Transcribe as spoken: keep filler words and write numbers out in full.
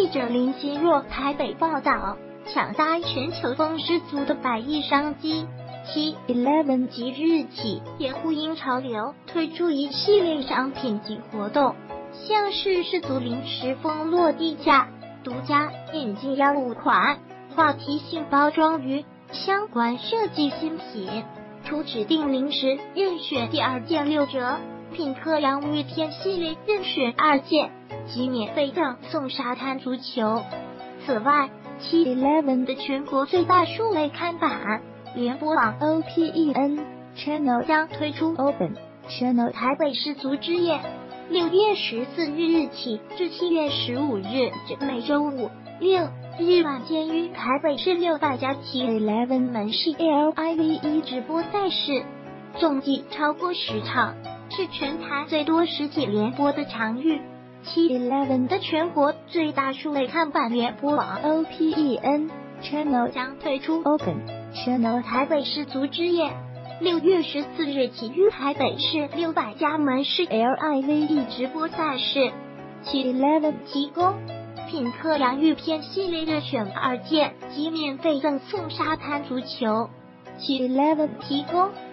者林心若台北报道，抢搭全球风十足的百亿商机。七 Eleven 即日起也呼应潮流，推出一系列商品及活动，像是世足零食风落地价，独家引进幺五款话题性包装鱼相关设计新品，除指定零食任选第二件六折，品客洋芋片系列任选二件及免费赠送沙滩足球。此外，七 Eleven 的全国最大数位看板联播网 O P E N Channel 将推出 Open Channel 台北世足之夜，六月十四日日起至七月十五日至每周五、六日晚间于台北市六百家七 Eleven 门市 L I V E 直播赛事，总计超过十场，是全台最多实体联播的场域。七 Eleven 的全国最大数位看板联播网 O P E N Channel 将推出 Open Channel 台北世足之夜，六月十四日起于台北市六百家门市 L I V E 直播赛事。七 Eleven 提供品客洋芋片系列任选二件及免费赠送沙滩足球。七 Eleven 提供